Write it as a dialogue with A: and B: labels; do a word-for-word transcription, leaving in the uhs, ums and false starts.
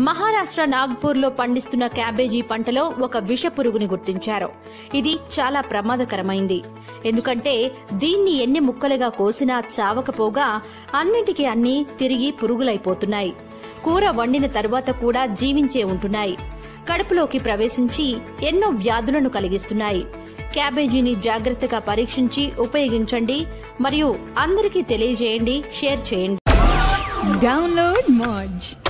A: మహారాష్ట్ర నాగ్పూర్ లో పండిస్తున్న క్యాబేజీ పంటలో ఒక విష పురుగుని గుర్తించారు. ఇది చాలా ప్రమాదకరమైంది. ఎందుకంటే దీన్ని ఎన్ని ముక్కలుగా కోసినా చావకపోగా అన్నింటికీ అన్ని తిరిగి పురుగులైపోతున్నాయి. కూర వండిన తరువాత కూడా జీవించే ఉంటున్నాయి. కడుపులోకి ప్రవేశించి ఎన్నో వ్యాధులను కలిగిస్తున్నాయి. క్యాబేజీని జాగ్రత్తగా పరీక్షించి ఉపయోగించండి మరియు అందరికీ తెలియజేయండి, షేర్ చేయండి.
B: డౌన్లోడ్ మోజ్.